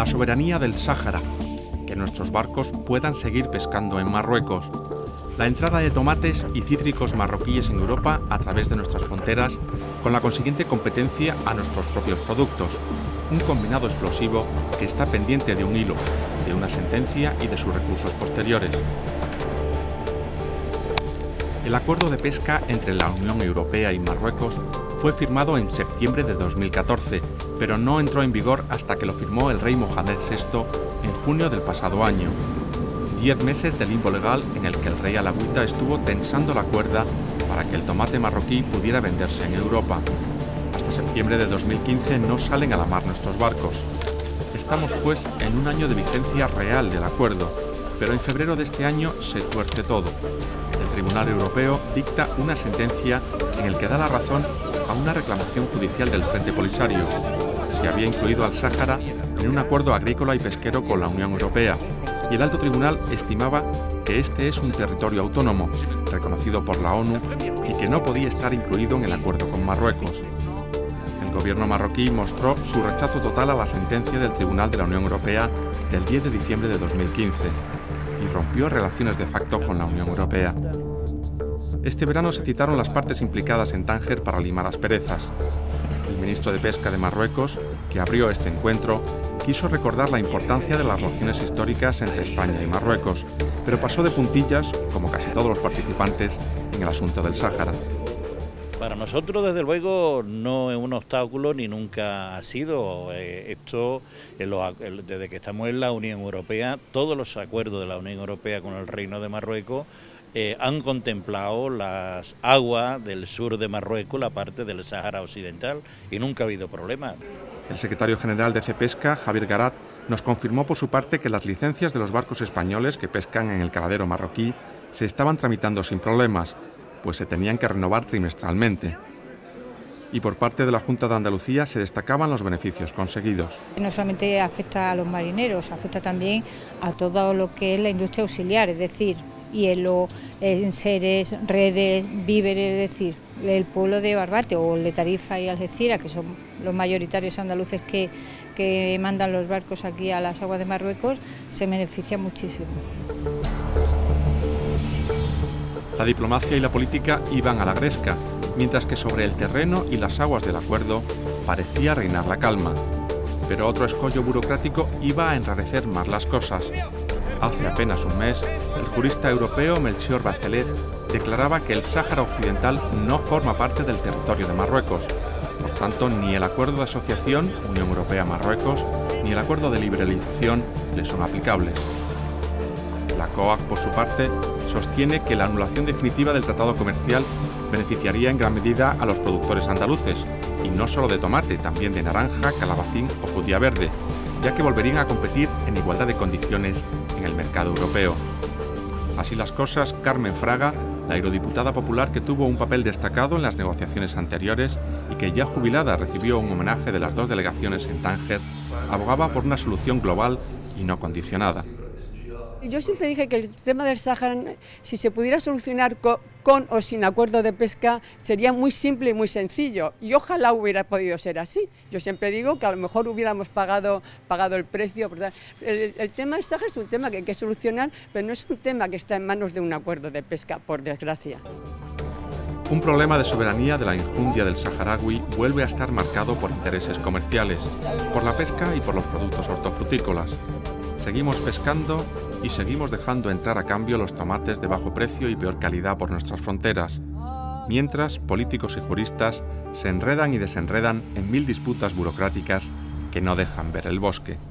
soberanía del Sáhara, que nuestros barcos puedan seguir pescando en Marruecos, la entrada de tomates y cítricos marroquíes en Europa a través de nuestras fronteras, con la consiguiente competencia a nuestros propios productos, un combinado explosivo que está pendiente de un hilo, de una sentencia y de sus recursos posteriores. El acuerdo de pesca entre la Unión Europea y Marruecos fue firmado en septiembre de 2014, pero no entró en vigor hasta que lo firmó el rey Mohamed VI en junio del pasado año. 10 meses de limbo legal en el que el rey alauita estuvo tensando la cuerda para que el tomate marroquí pudiera venderse en Europa. Hasta septiembre de 2015 no salen a la mar nuestros barcos. Estamos pues en un año de vigencia real del acuerdo, pero en febrero de este año se tuerce todo. El Tribunal Europeo dicta una sentencia en el que da la razón a una reclamación judicial del Frente Polisario. Se había incluido al Sáhara en un acuerdo agrícola y pesquero con la Unión Europea, y el alto tribunal estimaba que este es un territorio autónomo, reconocido por la ONU, y que no podía estar incluido en el acuerdo con Marruecos. El gobierno marroquí mostró su rechazo total a la sentencia del Tribunal de la Unión Europea del 10 de diciembre de 2015 y rompió relaciones de facto con la Unión Europea. Este verano se citaron las partes implicadas en Tánger para limar asperezas. El ministro de Pesca de Marruecos, que abrió este encuentro, quiso recordar la importancia de las relaciones históricas entre España y Marruecos, pero pasó de puntillas, como casi todos los participantes, en el asunto del Sáhara. Para nosotros, desde luego, no es un obstáculo ni nunca ha sido. Esto, desde que estamos en la Unión Europea, todos los acuerdos de la Unión Europea con el Reino de Marruecos han contemplado las aguas del sur de Marruecos, la parte del Sáhara Occidental, y nunca ha habido problema. El secretario general de CEPESCA, Javier Garat, nos confirmó por su parte que las licencias de los barcos españoles que pescan en el caladero marroquí se estaban tramitando sin problemas, pues se tenían que renovar trimestralmente. Y por parte de la Junta de Andalucía se destacaban los beneficios conseguidos. No solamente afecta a los marineros, afecta también a todo lo que es la industria auxiliar, es decir, hielo, enseres, redes, víveres, es decir, el pueblo de Barbate o el de Tarifa y Algeciras, que son los mayoritarios andaluces que mandan los barcos aquí a las aguas de Marruecos, se beneficia muchísimo. La diplomacia y la política iban a la gresca, mientras que sobre el terreno y las aguas del acuerdo parecía reinar la calma. Pero otro escollo burocrático iba a enrarecer más las cosas. Hace apenas un mes, el jurista europeo Melchior Bachelet declaraba que el Sáhara Occidental no forma parte del territorio de Marruecos. Por tanto, ni el acuerdo de asociación Unión Europea-Marruecos ni el acuerdo de liberalización le son aplicables. La COAG, por su parte, sostiene que la anulación definitiva del tratado comercial beneficiaría en gran medida a los productores andaluces, y no solo de tomate, también de naranja, calabacín o judía verde, ya que volverían a competir en igualdad de condiciones en el mercado europeo. Así las cosas, Carmen Fraga, la eurodiputada popular que tuvo un papel destacado en las negociaciones anteriores y que ya jubilada recibió un homenaje de las dos delegaciones en Tánger, abogaba por una solución global y no condicionada. Yo siempre dije que el tema del Sáhara, si se pudiera solucionar con o sin acuerdo de pesca, sería muy simple y muy sencillo. Y ojalá hubiera podido ser así. Yo siempre digo que a lo mejor hubiéramos pagado el precio. El tema del Sáhara es un tema que hay que solucionar, pero no es un tema que está en manos de un acuerdo de pesca, por desgracia. Un problema de soberanía de la enjundia del saharaui vuelve a estar marcado por intereses comerciales, por la pesca y por los productos hortofrutícolas. Seguimos pescando y seguimos dejando entrar a cambio los tomates de bajo precio y peor calidad por nuestras fronteras, mientras políticos y juristas se enredan y desenredan en mil disputas burocráticas que no dejan ver el bosque.